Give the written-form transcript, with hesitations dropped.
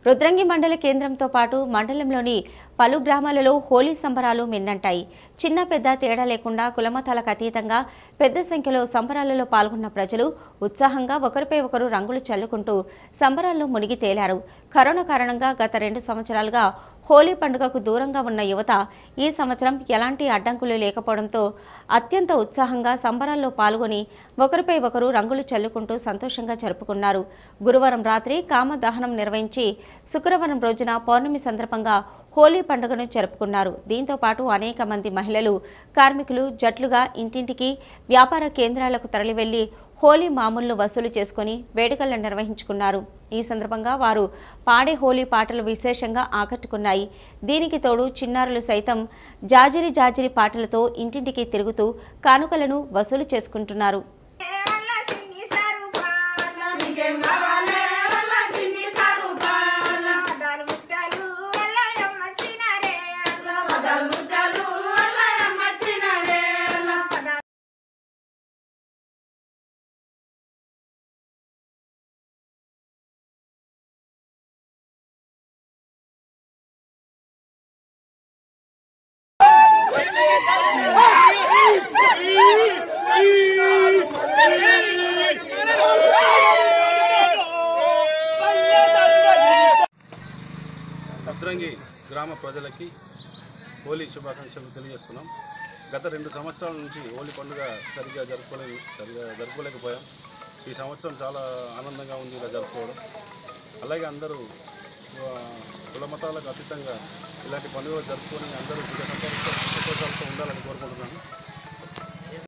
రుద్రంగి మండల కేంద్రంతో పాటు మండలంలోని పలు గ్రామాలలో హోలీ సంబరాలు మిన్నంటాయి. చిన్న పెద్ద తేడా లేకుండా కులమతాలకు అతీతంగా పెద్ద సంఖ్యలో సంబరాలలో పాల్గొన్న ప్రజలు ఉత్సాహంగా ఒకరిపై ఒకరు రంగులు చల్లుకుంటూ సంబరాల్లో మునిగి తేలారు. కరోనా కారణంగా గత 2 సంవత్సరాలుగా హోలీ పండుగకు దూరంగా ఉన్న యువత ఈ సంవత్సరం ఎలాంటి అడ్డంకులు లేకపోవడంతో అత్యంత ఉత్సాహంగా సంబరాల్లో పాల్గొని ఒకరిపై ఒకరు రంగులు చల్లుకుంటూ సంతోషంగా జరుపుకున్నారు. గురువారం రాత్రి కామదహనం నిర్వహించి శుక్రవారం రోజున పౌర్ణమి సందర్భంగా హోలీ పండుగను జరుపుకున్నారు. దీంతో పాటు అనేక మంది మహిళలు, కార్మికులు జట్లుగా ఇంటింటికి, వ్యాపార కేంద్రాలకు తరలివెళ్లి హోలీ మామూలును వసూలు చేసుకుని వేడుకలను నిర్వహించుకున్నారు. ఈ సందర్భంగా వారు పాడే హోలీ పాటలు విశేషంగా ఆకట్టుకున్నాయి. దీనికి తోడు చిన్నారులు సైతం జాజిరి జాజిరి పాటలతో ఇంటింటికి తిరుగుతూ కానుకలను వసూలు చేసుకుంటున్నారు. రుద్రంగి గ్రామ ప్రజలకి హోలీ శుభాకాంక్షలు తెలియజేస్తున్నాం. గత 2 సంవత్సరాల నుంచి హోలీ పండుగ సరిగ్గా జరుపుకోలేకపోయాం. ఈ సంవత్సరం చాలా ఆనందంగా ఉంది ఇలా జరుపుకోవడం. అలాగే అందరూ కుల మతాలకు అతీతంగా ఇలాంటి పండుగలు జరుపుకొని అందరూ సుఖ సంతోషాలతో ఉండాలని కోరుకుంటున్నాను.